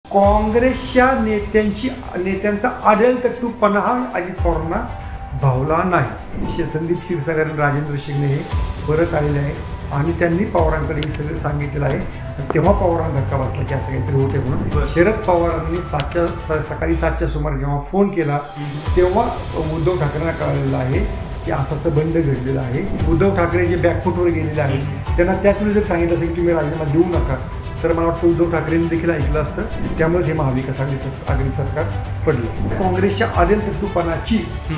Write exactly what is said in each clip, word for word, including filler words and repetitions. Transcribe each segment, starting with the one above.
काँग्रेसच्या नेत्यांची नेत्यांचा आढळतट्टूपणा हा अजित पवारांना भावला नाही. संदीप क्षीरसागर आणि राजेंद्र शिंगणे हे परत आलेले आहे आणि त्यांनी पवारांकडे हे सगळं सांगितलेलं आहे. तेव्हा पवारांना धक्का बसला की असं काहीतरी होते म्हणून. शरद पवारांनी सातच्या सकाळी सातच्या सुमारे जेव्हा फोन केला तेव्हा उद्धव ठाकरेंना कळलेलं आहे की असं असं बंड घडलेलं आहे. उद्धव ठाकरे जे बॅकफुटवर गेलेले आहेत त्यांना त्याच वेळी जर सांगितलं असेल की तुम्ही राजीनामा देऊ नका तर मला वाटतं उद्धव ठाकरेंनी देखील ऐकलं असतं. त्यामुळे हे महाविकास आघाडी आघाडी सरकार पडले. काँग्रेसच्या आढळतट्टूपणाची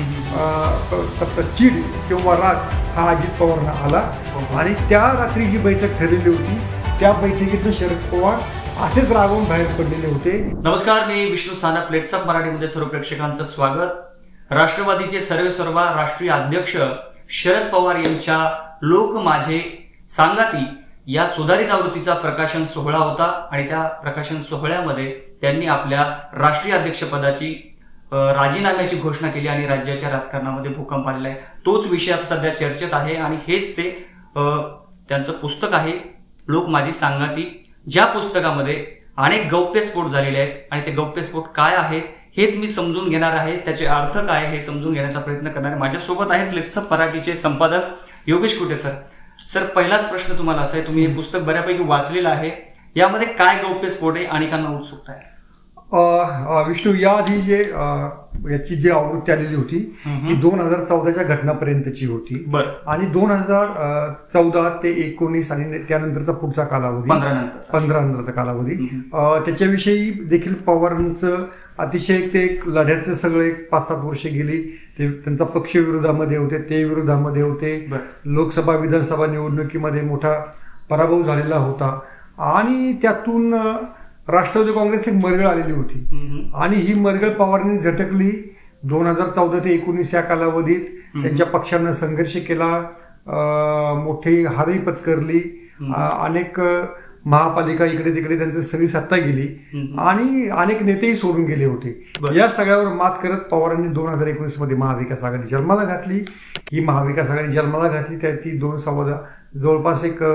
चीड किंवा राग हा अजित पवारांना आला आणि त्या रात्री जी बैठक ठरलेली होती त्या बैठकीतून शरद पवार असेच रागवून बाहेर पडलेले होते. नमस्कार, मी विष्णू साना. प्लेट्स ऑफ मराठीमध्ये सर्व प्रेक्षकांचं स्वागत. राष्ट्रवादीचे सर्वेसर्वा राष्ट्रीय अध्यक्ष शरद पवार यांच्या लोक माझे सांगाती या सुधारित आवृत्तीचा प्रकाशन सोहळा होता आणि त्या प्रकाशन सोहळ्यामध्ये त्यांनी आपल्या राष्ट्रीय अध्यक्षपदाची राजीनाम्याची घोषणा केली आणि राज्याच्या राजकारणामध्ये भूकंप आलेला आहे. तोच विषय आता सध्या चर्चेत आहे आणि हेच ते त्यांचं पुस्तक आहे लोक माझी सांगाती, ज्या पुस्तकामध्ये अनेक गौप्यस्फोट झालेले आहेत आणि ते गौप्यस्फोट काय आहेत हेच मी समजून घेणार आहे. त्याचे अर्थ काय हे समजून घेण्याचा प्रयत्न करणार आहे. माझ्यासोबत आहेत प्लेट्स ऑफ मराठीचे संपादक योगेश कुटे सर. सर, पहिलाच प्रश्न तुम्हाला असा आहे, तुम्ही हे पुस्तक बऱ्यापैकी वाचलेलं आहे, यामध्ये काय गौप्यस्फोट आहे अनेकांना उत्सुकता आहे? विष्णू, याआधी जे याची जी आवृत्ती आलेली होती ही दोन हजार चौदाच्या घटनापर्यंतची होती आणि दोन हजार चौदा ते एकोणीस आणि त्यानंतरचा पुढचा कालावधी पंधरा नंतरचा कालावधी त्याच्याविषयी देखील पवारांचं अतिशय ते लढ्याचे सगळे पाच सात वर्षे गेली. ते त्यांचा पक्ष विरोधामध्ये होते, ते विरोधामध्ये होते. लोकसभा विधानसभा निवडणुकीमध्ये मोठा पराभव झालेला होता आणि त्यातून राष्ट्रवादी काँग्रेस एक मरगळ आलेली होती आणि ही मरगळ पवारांनी झटकली. दोन हजार चौदा ते एकोणीस या कालावधीत त्यांच्या पक्षानं संघर्ष केला, मोठी हारही पत्करली, अनेक महापालिका इकडे तिकडे त्यांची सगळी सत्ता गेली आणि अनेक नेतेही सोडून गेले होते. या सगळ्यावर मात करत पवारांनी दोन हजार एकोणीस मध्ये महाविकास आघाडी जन्माला घातली. ही महाविकास आघाडी जन्माला घातली त्या ती दोन सव्वा जवळपास एक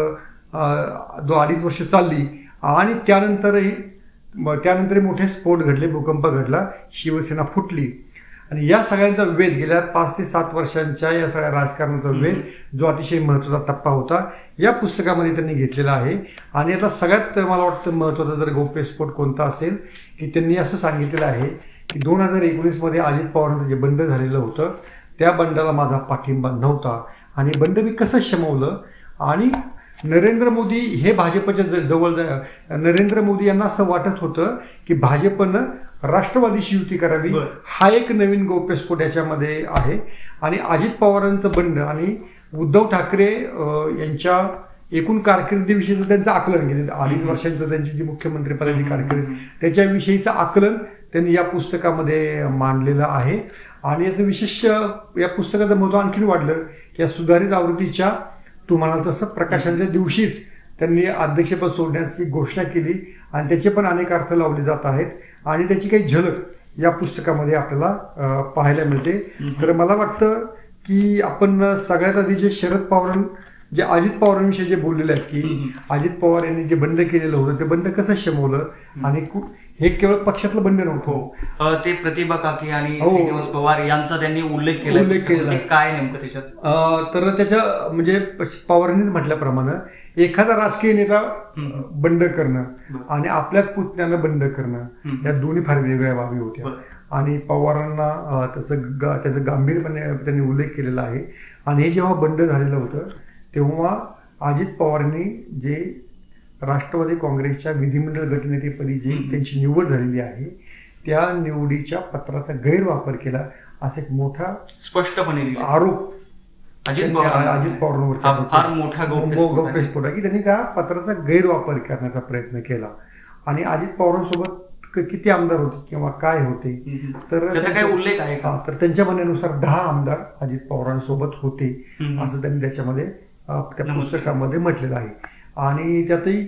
दोन अडीच वर्ष चालली आणि त्यानंतरही त्यानंतर मोठे स्फोट घडले, भूकंप घडला, शिवसेना फुटली आणि या सगळ्यांचा वेध गेल्या पाच ते सात वर्षांच्या या सगळ्या राजकारणाचा वेध जो अतिशय महत्वाचा टप्पा होता या पुस्तकामध्ये त्यांनी घेतलेला आहे. आणि आता सगळ्यात मला वाटतं महत्वाचा जर गौप्यस्फोट कोणता असेल की त्यांनी असं सांगितलेलं आहे की दोन हजार एकोणीस मध्ये अजित पवारांचं जे बंड झालेलं होतं त्या बंडाला माझा पाठिंबा नव्हता आणि बंड मी कसं शमवलं आणि नरेंद्र मोदी हे भाजपच्या जवळ नरेंद्र मोदी यांना असं वाटत होतं की भाजपनं राष्ट्रवादीशी युती करावी. हा एक नवीन गौप्यस्फोट याच्यामध्ये आहे आणि अजित पवारांचं बंड आणि उद्धव ठाकरे यांच्या एकूण कारकिर्दीविषयीचं त्यांचं आकलन केलं. अडीच वर्षांचं त्यांची जी मुख्यमंत्रीपदाची कारकीर्द त्याच्याविषयीचं आकलन त्यांनी या पुस्तकामध्ये मांडलेलं आहे. आणि याचं विशेष या पुस्तकाचं महत्त्व आणखीन वाढलं की या सुधारित आवृत्तीच्या तुम्हाला तसं प्रकाशनाच्या दिवशीच त्यांनी अध्यक्षपद सोडण्याची घोषणा केली आणि त्याचे पण अनेक अर्थ लावले जात आहेत आणि त्याची काही झलक या पुस्तकामध्ये आपल्याला पाहायला मिळते. तर मला वाटतं की आपण सगळ्यात आधी जे शरद पवार जे अजित पवारांविषयी जे बोललेले आहेत की अजित पवार यांनी जे बंड केलेलं होतं ते बंड कसं शमवलं आणि हे केवळ पक्षातलं बंड नव्हतं, ते प्रतिभा काकी आणि श्रीनिवास पवार यांचा त्यांनी उल्लेख केला उल्लेख केलेला काय नेमकं त्याच्यात? तर त्याच्या म्हणजे पवारांनीच म्हटल्याप्रमाणे एखादा राजकीय नेता बंड करणं आणि आपल्याच पुतण्यानं बंड करणं या दोन्ही फार वेगळ्या बाबी होत्या आणि पवारांना त्याचं त्याचं गांभीर्यपणे त्यांनी उल्लेख केलेला आहे. आणि हे जेव्हा बंड झालेलं होतं तेव्हा अजित पवारांनी जे राष्ट्रवादी काँग्रेसच्या विधिमंडळ गटनेतेपदी जी त्यांची निवड झालेली आहे त्या निवडीच्या पत्राचा गैरवापर केला असा एक मोठा स्पष्टपणे आरोप अजित पवारांवर फार मोठा गौप्यस्फोट आहे की त्यांनी त्या पत्राचा गैरवापर करण्याचा प्रयत्न केला. आणि अजित पवारांसोबत किती आमदार होते किंवा काय होते तर त्याचा काय उल्लेख आहे का? तर त्यांच्या म्हणण्यानुसार दहा आमदार अजित पवारांसोबत होते असं त्यांनी त्याच्यामध्ये त्या पुस्तकामध्ये म्हटलेलं आहे. आणि त्यातही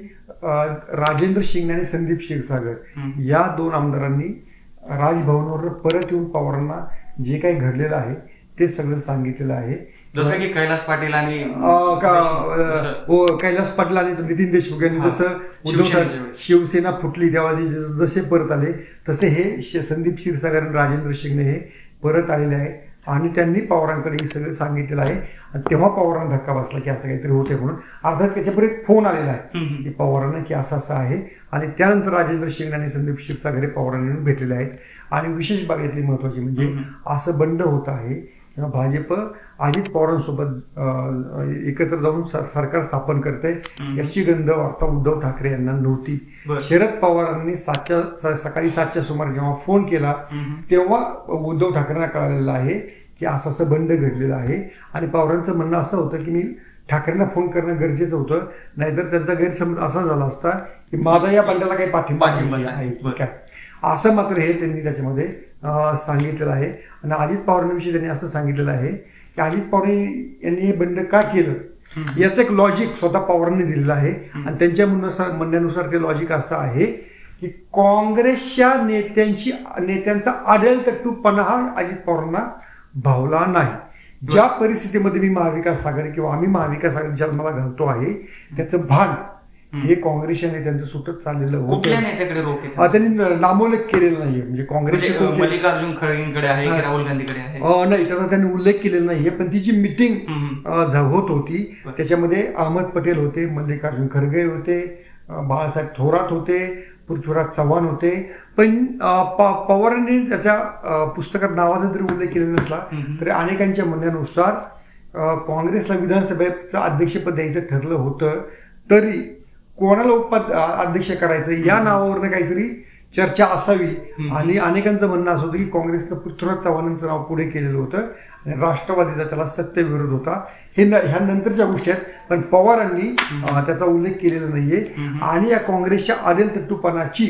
राजेंद्र शिंगणे आणि संदीप क्षीरसागर या दोन आमदारांनी राजभवनावर परत येऊन पवारांना जे काही घडलेलं आहे ते सगळं सांगितलेलं आहे जसं की कैलास पाटील आणि कैलास पाटील आणि नितीन देशमुख यांनी जसं उद्धव शिवसेना फुटली तेव्हा जसे परत आले तसे हे संदीप क्षीरसागर आणि राजेंद्र शिंगणे हे परत आलेले आहे आणि त्यांनी पवारांकडे हे सगळं सांगितलेलं आहे आणि तेव्हा पवारांना धक्का बसला की असं काहीतरी होते म्हणून. अर्थात त्याच्यापुढे फोन आलेला आहे की पवारांना की असं असं आहे आणि त्यानंतर राजेंद्र शिंगणे आणि संदीप क्षीरसागर हे पवारांना भेटलेले आहेत. आणि विशेष बाबीतली महत्वाची म्हणजे असं बंड होत आहे किंवा भाजप अजित पवारांसोबत एकत्र जाऊन सरकार स्थापन करते याची गंध वार्ता उद्धव ठाकरे यांना नव्हती. शरद पवारांनी सातच्या सकाळी सातच्या सुमारे जेव्हा फोन केला तेव्हा उद्धव ठाकरेंना कळालेलं आहे की असं असं बंड घडलेलं आहे. आणि पवारांचं म्हणणं असं होतं की मी ठाकरेंना फोन करणं गरजेचं होतं, नाहीतर त्यांचा गैरसमज असा झाला असता की माझा या बंडाला काही पाठिंबा आहे काय, असं मात्र हे त्यांनी त्याच्यामध्ये सांगितलेलं आहे. आणि अजित पवारांविषयी त्यांनी असं सांगितलेलं आहे की अजित पवार यांनी हे बंड का केलं याचं एक लॉजिक स्वतः पवारांनी दिलेलं आहे. आणि त्यांच्या म्हणण्यानुसार म्हणण्यानुसार ते लॉजिक असं आहे की काँग्रेसच्या नेत्यांची नेत्यांचा आढळतट्टूपणा हा अजित पवारांना भावला नाही. ज्या परिस्थितीमध्ये मी महाविकास आघाडी किंवा आम्ही महाविकास आघाडी जन्माला घालतो आहे त्याचं भान हे काँग्रेसच्या नेत्यांचं सुटत चाललेलं होतं. नेत्याकडे रोख त्यांनी नामोल्लेख केलेला नाहीये म्हणजे काँग्रेसचे मल्लिकार्जुन खरगेंकडे आहे राहुल गांधीकडे आहे नाही त्याचा त्यांनी उल्लेख केलेला नाहीये. पण ती जी मिटिंग होत होती त्याच्यामध्ये अहमद पटेल होते, मल्लिकार्जुन खरगे होते, बाळासाहेब थोरात होते, पृथ्वीराज चव्हाण होते. पण पवारांनी त्याच्या पुस्तकात नावाचा जरी उल्लेख केलेला नसला तरी अनेकांच्या म्हणण्यानुसार काँग्रेसला विधानसभेचं अध्यक्षपद द्यायचं ठरलं होतं तरी कोणाला उपद अध्यक्ष करायचं या नावावरनं काहीतरी चर्चा असावी. आणि अनेकांचं म्हणणं असं होतं की काँग्रेसनं पृथ्वीराज चव्हाणांचं नाव पुढे केलेलं होतं आणि राष्ट्रवादीचा त्याला सत्य विरोध होता. हे ह्या नंतरच्या गोष्टी आहेत पण पवारांनी त्याचा उल्लेख केलेला नाहीये. आणि या काँग्रेसच्या आडेलतट्टूपणाची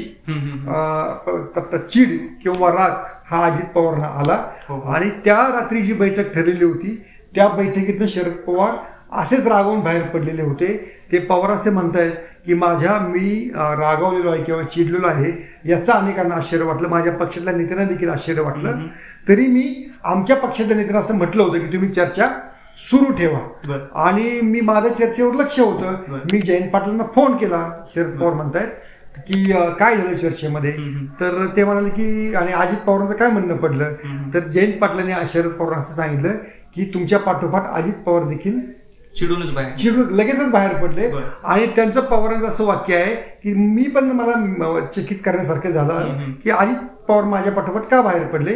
चीड किंवा राग हा अजित पवारांना आला. आणि त्या रात्री जी बैठक ठरलेली होती त्या बैठकीतनं शरद पवार असेच रागावून बाहेर पडलेले होते. ते पवार असे म्हणतायत की माझ्या मी रागावलेलो आहे किंवा चिडलेलो आहे याचा अनेकांना आश्चर्य वाटलं, माझ्या पक्षातल्या नेत्यांना देखील आश्चर्य वाटलं. तरी मी आमच्या पक्षातल्या नेत्यांना असं म्हटलं होतं की तुम्ही चर्चा सुरू ठेवा आणि मी माझ्या चर्चेवर लक्ष होतं. मी जयंत पाटलांना फोन केला, शरद पवार म्हणतायत की काय झालं चर्चेमध्ये, तर ते म्हणाले की आणि अजित पवारांचं काय म्हणणं पडलं तर जयंत पाटलांनी शरद पवारांना असं सांगितलं की तुमच्या पाठोपाठ अजित पवार देखील चिडूनच बाहेर चिडून लगेचच बाहेर पडले. आणि त्यांचं पवारांचं असं वाक्य आहे की मी पण मला चकित करण्यासारखं झालं की अजित पवार माझ्या पाठोपाठ का बाहेर पडले.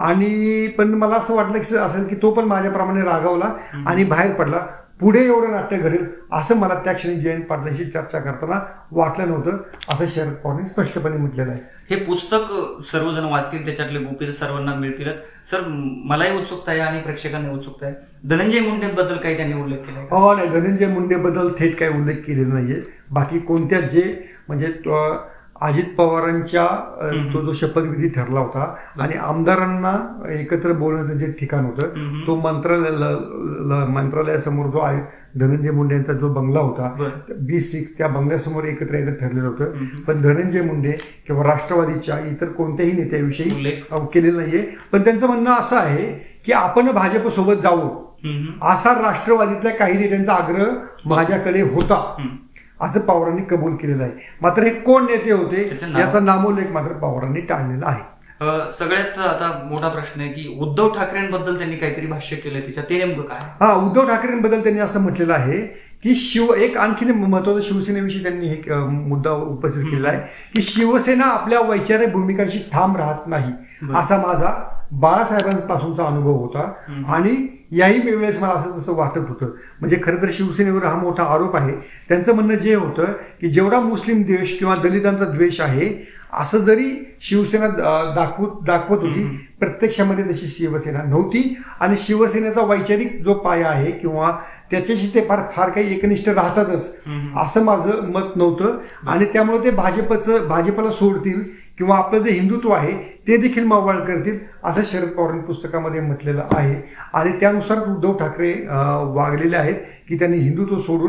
आणि पण मला असं वाटलं की असेल की तो पण माझ्याप्रमाणे रागावला आणि बाहेर पडला. पुढे एवढं नाट्य घडेल असं मला त्या क्षणी जयंत पाटलांशी चर्चा करताना वाटलं नव्हतं असं शरद पवारांनी स्पष्टपणे म्हटलेलं आहे. हे पुस्तक सर्वजण वाचतील, त्याच्यातले गुपित सर्वांना मिळतीलच. सर मलाही उत्सुकता आहे आणि प्रेक्षकांना उत्सुकता आहे. धनंजय मुंडे बद्दल काही त्यांनी उल्लेख केला? हो नाही, धनंजय मुंडे बद्दल थेट काही उल्लेख केलेला नाहीये. बाकी कोणत्या जे म्हणजे अजित पवारांच्या तो जो शपथविधी ठरला होता आणि आमदारांना एकत्र बोलण्याचं जे ठिकाण होतं तो मंत्रालय मंत्रालयासमोर जो आहे धनंजय मुंडे यांचा जो बंगला होता बी सिक्स त्या बंगल्यासमोर एकत्र यायचं ठरलेलं होतं. पण धनंजय मुंडे किंवा राष्ट्रवादीच्या इतर कोणत्याही नेत्याविषयी उल्लेख केलेला नाहीये. पण त्यांचं म्हणणं असं आहे की आपण भाजप सोबत जाऊ असा राष्ट्रवादीतल्या काही नेत्यांचा आग्रह माझ्याकडे होता असं पवारांनी कबूल केलेलं आहे. मात्र हे कोण नेते होते याचा नामोल्लेख मात्र पवारांनी टाळलेला आहे. सगळ्यात आता मोठा प्रश्न आहे की उद्धव ठाकरेंबद्दल त्यांनी काहीतरी भाष्य केलं त्याच्यात ते नेमकं काय? हा उद्धव ठाकरेंबद्दल त्यांनी असं म्हटलेलं आहे की शिव एक आणखीन महत्वाचा शिवसेनेविषयी त्यांनी एक मुद्दा उपस्थित केलेला आहे की शिवसेना आपल्या वैचारिक भूमिकांशी ठाम राहत नाही असा माझा बाळासाहेबांपासूनचा अनुभव होता. आणि याही वेळेस मला असं तसं वाटत होतं. म्हणजे खरं तर शिवसेनेवर हा मोठा आरोप आहे. त्यांचं म्हणणं जे होतं की जेवढा मुस्लिम द्वेष किंवा दलितांचा द्वेष आहे असं जरी शिवसेना दाखवत दाखवत होती प्रत्यक्षामध्ये तशी शिवसेना नव्हती. आणि शिवसेनेचा वैचारिक जो पाया आहे किंवा त्याच्याशी ते फार फार काही एकनिष्ठ राहतातच असं माझं मत नव्हतं. आणि त्यामुळे ते भाजपचं भाजपला सोडतील किंवा आपलं जे हिंदुत्व आहे ते देखील मावळ करतील असं शरद पवारांनी पुस्तकामध्ये म्हटलेलं आहे. आणि त्यानुसार उद्धव ठाकरे वागलेले आहेत की त्यांनी हिंदुत्व सोडून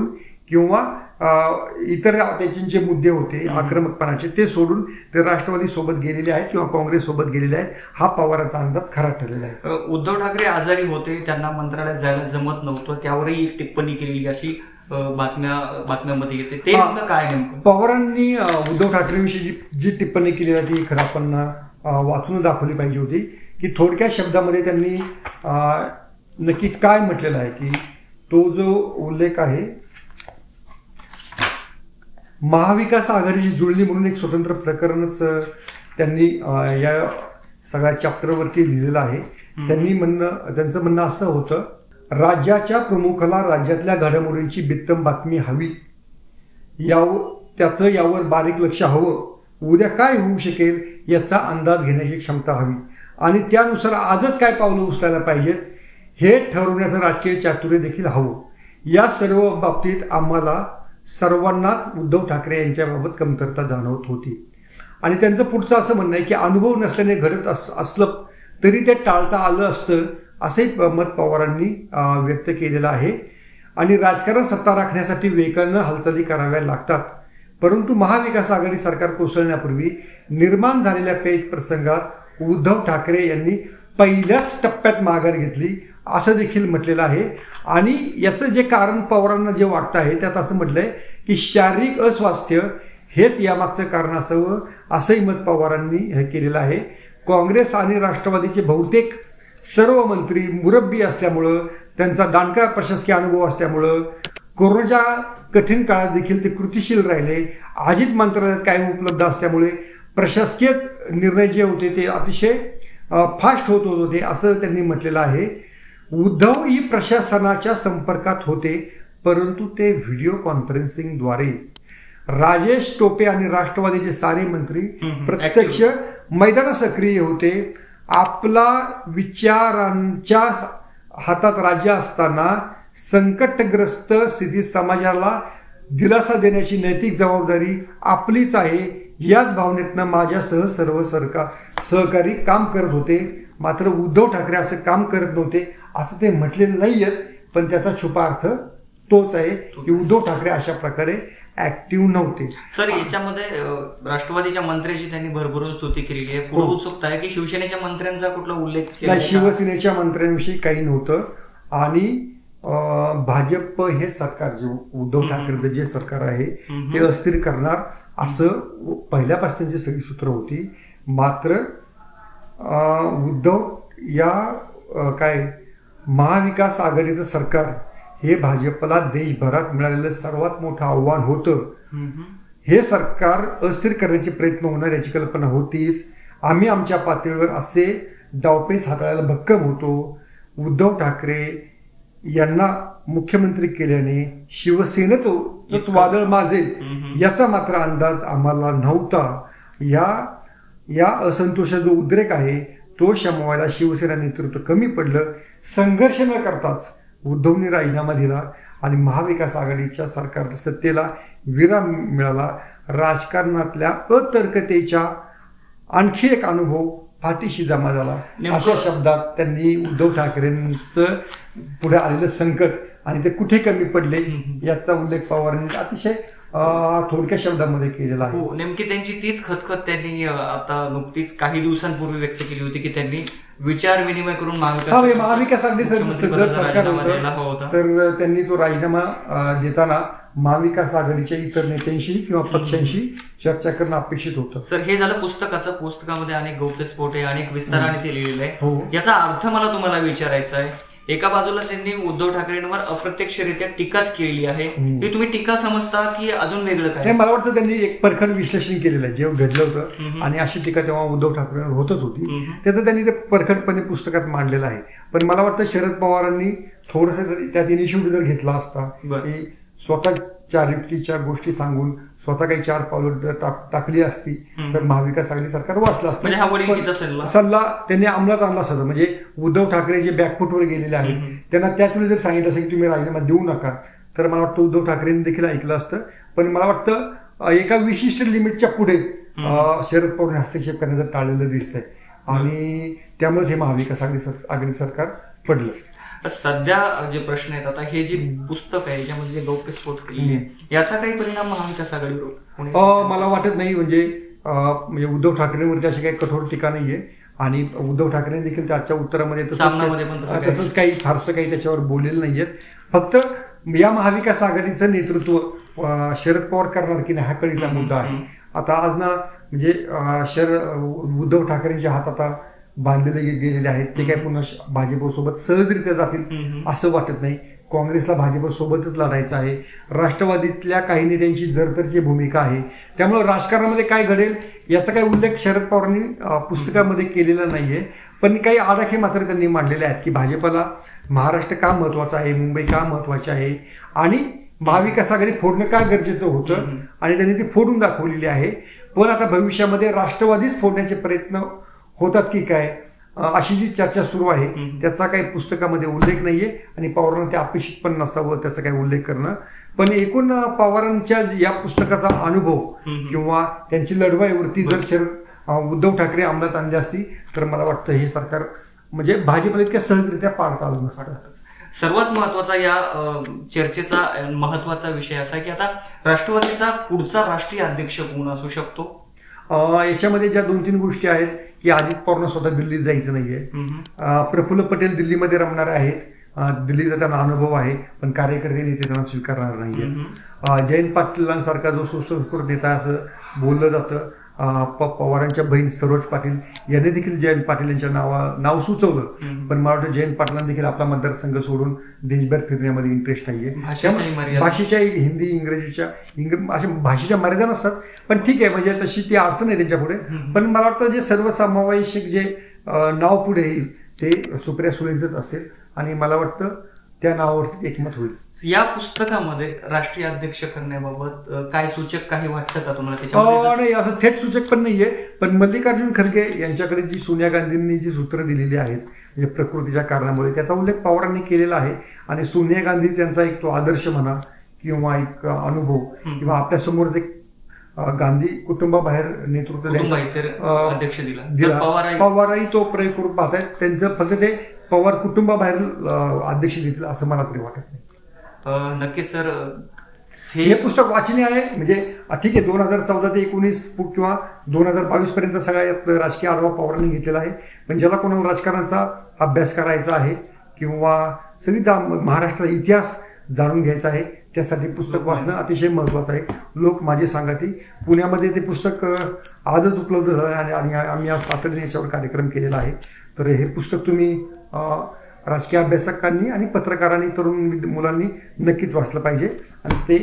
किंवा इतर त्यांचे जे मुद्दे होते आक्रमकपणाचे ते सोडून ते राष्ट्रवादी सोबत गेलेले आहेत किंवा काँग्रेस सोबत गेलेले आहेत, हा पवारांचा अंदाज खरा ठरलेला आहे. उद्धव ठाकरे आजारी होते, त्यांना मंत्रालयात जायला जमत नव्हतं, त्यावरही एक टिप्पणी केलेली अशी बातम्या बातम्यामध्ये येते. ते काय नेमकं पवारांनी उद्धव ठाकरेंविषयी जी जी टिप्पणी केली आहे ती खरं आपण वाचून दाखवली पाहिजे होती, की थोडक्या शब्दामध्ये त्यांनी नक्की काय म्हटलेलं आहे. की तो जो उल्लेख आहे, महाविकास आघाडीची जुळणी म्हणून एक स्वतंत्र प्रकरणच त्यांनी या सगळ्या चॅप्टरवरती लिहिलेलं आहे. त्यांनी म्हणणं त्यांचं म्हणणं असं होतं, राज्याच्या प्रमुखाला राज्यातल्या घडामोडींची बित्तम बातमी हवी, यावर त्याचं यावर बारीक लक्ष हवं, उद्या काय होऊ शकेल याचा अंदाज घेण्याची क्षमता हवी आणि त्यानुसार आजच काय पावलं उचलायला पाहिजेत हे ठरवण्याचं राजकीय चातुर्य देखील हवं. या सर्व बाबतीत आम्हाला सर्वांनाच उद्धव ठाकरे यांच्याबाबत कमतरता जाणवत होती. आणि त्यांचं पुढचं असं म्हणणं आहे की अनुभव नसल्याने घडत अस असलं तरी ते टाळता आलं असतं, असंही मत पवारांनी व्यक्त केलेलं आहे. आणि राजकारण सत्ता राखण्यासाठी वेगानं हालचाली कराव्या लागतात, परंतु महाविकास आघाडी सरकार कोसळण्यापूर्वी निर्माण झालेल्या पेच प्रसंगात उद्धव ठाकरे यांनी पहिल्याच टप्प्यात माघार घेतली असं देखील म्हटलेलं आहे. आणि याचं जे कारण पवारांना जे वाटतं आहे त्यात असं म्हटलंय की शारीरिक अस्वास्थ्य हेच यामागचं कारण असावं, असंही मत पवारांनी हे केलेलं आहे. काँग्रेस आणि राष्ट्रवादीचे बहुतेक सर्व मंत्री मुरब्बी असल्यामुळं, त्यांचा दांडका प्रशासकीय अनुभव असल्यामुळं, कोरोनाच्या कठीण काळात देखील ते कृतिशील राहिले, अजित मंत्रालयात कायम उपलब्ध असल्यामुळे प्रशासकीय निर्णय जे होते ते अतिशय फास्ट होत होते असं त्यांनी म्हटलेलं आहे. उद्धव ही प्रशासनाच्या संपर्कात होते, परंतु ते व्हिडिओ कॉन्फरन्सिंगद्वारे. राजेश टोपे आणि राष्ट्रवादीचे सारे मंत्री प्रत्यक्ष मैदानात सक्रिय होते. आपला विचारांच्या हातात राज्य असताना संकटग्रस्त स्थितीत समाजाला दिलासा देण्याची नैतिक जबाबदारी आपलीच आहे, याच भावनेतनं माझ्यासह सर्व सरकार सहकारी काम करत होते. मात्र उद्धव ठाकरे असं काम करत नव्हते असं ते म्हटलेलं नाहीये, पण त्याचा छुपा अर्थ तोच आहे की उद्धव ठाकरे अशा प्रकारे ऍक्टिव्ह नव्हते. सर, याच्यामध्ये राष्ट्रवादीच्या मंत्र्यांची त्यांनी भरभरून स्तुती केलेली आहे. पुढे उत्सुकता आहे की शिवसेनेच्या मंत्र्यांचा कुठला उल्लेख केला? शिवसेनेच्या मंत्र्यांविषयी काही नव्हतं. आणि भाजप हे सरकार जे उद्धव ठाकरेचं जे सरकार आहे ते अस्थिर करणार असं पहिल्यापासून त्यांची सगळी सूत्र होती. मात्र उद्धव या काय महाविकास आघाडीचं सरकार हे भाजपला देशभरात मिळालेलं सर्वात मोठं आव्हान होतं. हे सरकार अस्थिर करण्याचे प्रयत्न होणार याची कल्पना होतीच. आम्ही आमच्या पातळीवर असे डावपेच हाताळायला भक्कम होतो. उद्धव ठाकरे यांना मुख्यमंत्री केल्याने शिवसेनेतच वादळ माजेल याचा मात्र अंदाज आम्हाला नव्हता. या या असंतोषाचा जो उद्रेक आहे तो शमवायला शिवसेना नेतृत्व कमी पडलं. संघर्ष न करताच उद्धवने राजीनामा दिला आणि महाविकास आघाडीच्या सरकार सत्तेला विराम मिळाला. राजकारणातल्या अतर्कतेच्या आणखी एक अनुभव फाटीशी जमा झाला. अशा शब्दात त्यांनी उद्धव ठाकरेंचं पुढे आलेलं संकट आणि ते कुठे कमी पडले याचा उल्लेख पवारांनी अतिशय थोडक्या शब्दामध्ये केलेला आहे. हो, नेमकी त्यांची तीच खतखत त्यांनी आता नुकतीच काही दिवसांपूर्वी व्यक्त केली होती की त्यांनी विचार विनिमय करून महाविकास महाविकास आघाडी जर सरकार होतं तर त्यांनी तो राजीनामा देताना महाविकास आघाडीच्या इतर नेत्यांशी किंवा पक्षांशी चर्चा करणं अपेक्षित होतं. सर, हे झालं पुस्तकाचं. पुस्तकामध्ये अनेक गौप्यस्फोट आहे, अनेक विस्ताराने ते लिहिलेलं आहे. याचा अर्थ मला तुम्हाला विचारायचा आहे. एका बाजूला त्यांनी उद्धव ठाकरेंवर अप्रत्यक्षरित्या टीकाच केली आहे. हे तुम्ही टीका समजता की अजून वेगळं काय? मला वाटतं त्यांनी एक परखड विश्लेषण केलेलं आहे जे घडलं होतं आणि अशी टीका तेव्हा उद्धव ठाकरेंवर होतच होती. त्याचं त्यांनी ते परखडपणे पुस्तकात मांडलेलं आहे. पण मला वाटतं शरद पवारांनी थोडस त्यात इनिशिएटिव्ह जर घेतला असता की स्वतः चार युक्तीच्या गोष्टी सांगून स्वतः काही चार पावलं टाकली असती तर महाविकास आघाडी सरकार वाचलं असतं. सल्ला त्यांनी अंमलात आणला असता. म्हणजे उद्धव ठाकरे जे बॅकफुटवर गेलेले आहेत त्यांना त्याच वेळी जर सांगितलं असं की तुम्ही राजीनामा देऊ नका तर मला वाटतं उद्धव ठाकरेंनी देखील ऐकलं असतं. पण मला वाटतं एका विशिष्ट लिमिटच्या पुढे शरद पवारांनी हस्तक्षेप करण्याचं टाळलेलं दिसतंय आणि त्यामुळेच हे महाविकास आघाडी आघाडी सरकार पडलं. सध्या जे प्रश्न आहेत आता, हे जे पुस्तक आहे याच्यामध्ये जे गौप्यस्फोट केलेली आहे याचा काही परिणाम महाविकास आघाडीवर मला वाटत नाही. म्हणजे म्हणजे उद्धव ठाकरेंवरती अशी काही कठोर टीका नाहीये आणि उद्धव ठाकरे देखील त्याच्या उत्तरामध्ये तसंच काही फारसं काही त्याच्यावर बोललेलं नाहीयेत. फक्त या महाविकास आघाडीचं नेतृत्व शरद पवार करणार की नाही हा कळीचा मुद्दा आहे. आता आज ना म्हणजे शरद उद्धव ठाकरेंच्या हात आता बांधलेले गेलेले आहेत, ते काय पुन्हा भाजपसोबत सहजरित्या जातील असं वाटत नाही. काँग्रेसला भाजपसोबतच लढायचं आहे. राष्ट्रवादीतल्या काही नेत्यांची जरतरची भूमिका आहे. त्यामुळे राजकारणामध्ये काय घडेल याचा काही उल्लेख शरद पवारांनी पुस्तकामध्ये केलेला नाहीये, पण काही आडाखे मात्र त्यांनी मांडलेले आहेत की भाजपला महाराष्ट्र का महत्वाचा आहे, मुंबई का महत्वाची आहे आणि महाविकास आघाडी फोडणं का गरजेचं होतं आणि त्यांनी ती फोडून दाखवलेली आहे. पण आता भविष्यामध्ये राष्ट्रवादीच फोडण्याचे प्रयत्न होतात की काय अशी जी चर्चा सुरू आहे त्याचा काही पुस्तकामध्ये उल्लेख नाहीये आणि पवारांना ते अपेक्षित पण नसावं त्याचा काही उल्लेख करणं. पण एकूण पवारांच्या या पुस्तकाचा अनुभव किंवा त्यांची लढवाईवरती जर शरद उद्धव ठाकरे अंमलात आणली असती तर मला वाटतं हे सरकार म्हणजे भाजपला इतक्या सहजरित्या पाडता आलं नसतं. सर्वात महत्वाचा या चर्चेचा महत्वाचा विषय असा की आता राष्ट्रवादीचा पुढचा राष्ट्रीय अध्यक्ष कोण असू शकतो. याच्यामध्ये ज्या दोन तीन गोष्टी आहेत की अजित पवारांना स्वतः दिल्लीत जायचं नाहीये. प्रफुल्ल पटेल दिल्लीमध्ये रमणारे आहेत, दिल्लीचा त्यांना अनुभव आहे, पण कार्यकर्ते नेते त्यांना स्वीकारणार नाहीये. जयंत पाटीलांसारखा जो सुसंस्कृत नेता असं बोललं जातं, पवारांच्या बहीण सरोज पाटील यांनी देखील जयंत पाटील यांच्या नावा नाव सुचवलं, पण मला वाटतं जयंत पाटलांना देखील आपला मतदारसंघ सोडून देशभर फिरण्यामध्ये इंटरेस्ट नाहीये. भाषेच्या हिंदी इंग्रजीच्या अशा भाषेच्या मर्यादा नसतात, पण ठीक आहे म्हणजे तशी ती अडचण आहे त्यांच्या पुढे. पण मला वाटतं जे सर्वसमावेशक जे नाव पुढे येईल ते सुप्रिया सुळेंचंच असेल आणि मला वाटतं त्या नावावरती एकमत होईल. या पुस्तकामध्ये राष्ट्रीय अध्यक्ष करण्याबाबत काय सूचक काही वाटतं का तुम्हाला त्याच्यामध्ये? नाही, असं थेट सूचक पण नाहीये, पण मल्लिकार्जुन खरगे यांच्याकडे जी सोनिया गांधींनी जी सूत्र दिलेली आहेत म्हणजे प्रकृतीच्या कारणामुळे त्याचा उल्लेख पवारांनी केलेला आहे आणि सोनिया गांधी त्यांचा एक तो आदर्श म्हणा किंवा एक अनुभव किंवा आपल्या समोर जे गांधी कुटुंबाबाहेर नेतृत्व अध्यक्ष दिला पवारही तो प्रयोग करून पाहतायत. त्यांचं फक्त ते पवार कुटुंबाबाहेर अध्यक्ष देतील असं मला तरी वाटत नाही. नक्कीच सर, हे पुस्तक वाचनीय आहे. म्हणजे ठीक आहे, दोन हजार चौदा ते एकोणीस किंवा दोन हजार बावीस पर्यंत सगळ्यात राजकीय आढावा पवारांनी घेतलेला आहे. पण ज्याला कोणाला राजकारणाचा अभ्यास करायचा आहे किंवा सगळी महाराष्ट्राचा इतिहास जाणून घ्यायचा आहे त्यासाठी पुस्तक वाचणं अतिशय महत्वाचं आहे. लोक माझे सांगती पुण्यामध्ये ते पुस्तक आजच उपलब्ध झालं आहे आणि आम्ही आज तातडीने याच्यावर कार्यक्रम केलेला आहे. तर हे पुस्तक तुम्ही राजकीय अभ्यासकांनी आणि पत्रकारांनी तरुण मुलांनी नक्कीच वाचलं पाहिजे आणि ते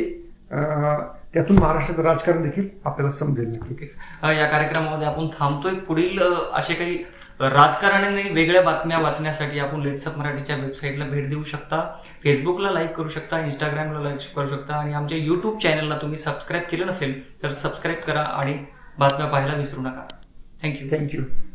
त्यातून महाराष्ट्राचं राजकारण देखील आपल्याला समजेल. नक्कीच या कार्यक्रमामध्ये आपण थांबतोय. पुढील असे काही राजकारणाने वेगळ्या बातम्या वाचण्यासाठी आपण लेट्सअप मराठीच्या वेबसाईटला भेट देऊ शकता, फेसबुकला लाईक करू शकता, इंस्टाग्रामला लाईक करू शकता आणि आमच्या युट्यूब चॅनलला तुम्ही सबस्क्राईब केलं नसेल तर सबस्क्राईब करा आणि बातम्या पाहायला विसरू नका. Thank you thank you